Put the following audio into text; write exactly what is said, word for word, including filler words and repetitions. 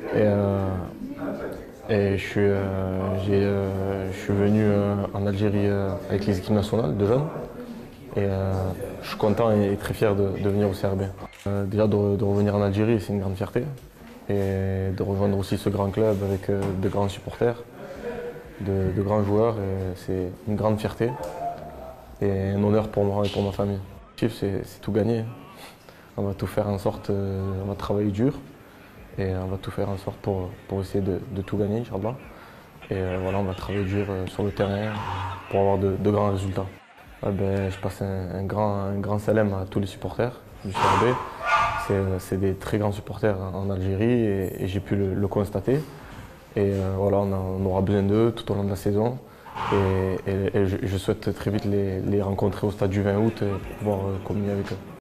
Et, euh, et je, suis, euh, j'ai, euh, je suis venu euh, en Algérie euh, avec les équipes nationales de jeunes. Et euh, je suis content et très fier de, de venir au C R B. Euh, déjà de, de revenir en Algérie, c'est une grande fierté. Et de rejoindre aussi ce grand club avec euh, de grands supporters, de, de grands joueurs, et c'est une grande fierté et un honneur pour moi et pour ma famille. L'objectif, c'est c'est tout gagner. On va tout faire en sorte, euh, on va travailler dur et on va tout faire en sorte pour, pour essayer de, de tout gagner, Inch'Allah. Et euh, voilà, on va travailler dur euh, sur le terrain pour avoir de, de grands résultats. Ouais, ben, je passe un, un grand, un grand salam à tous les supporters du C R B. C'est euh, c'est des très grands supporters en en Algérie et, et j'ai pu le, le constater. Et euh, voilà, on, a- on aura besoin d'eux tout au long de la saison. Et, et- et je, je souhaite très vite les, les rencontrer au stade du vingt août et pouvoir euh, communier avec eux.